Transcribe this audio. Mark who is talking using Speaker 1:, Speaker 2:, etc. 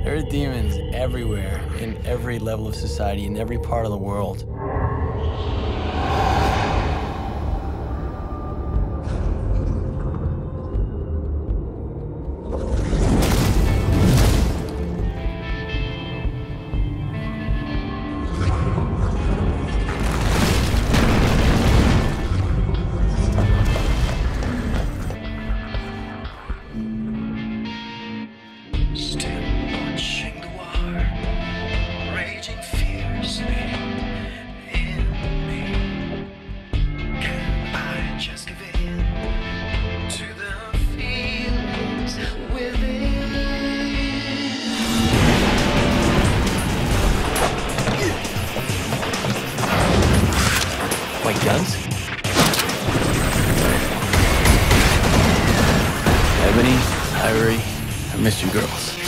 Speaker 1: There are demons everywhere, in every level of society, in every part of the world.
Speaker 2: Still watching the war, raging fiercely in me. Can I just give in to the feelings within?
Speaker 1: Like guns? Ebony, Ivory, I missed you girls.